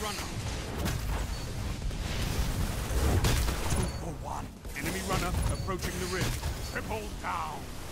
runner. 2 for 1. Enemy runner approaching the rim. Triple down.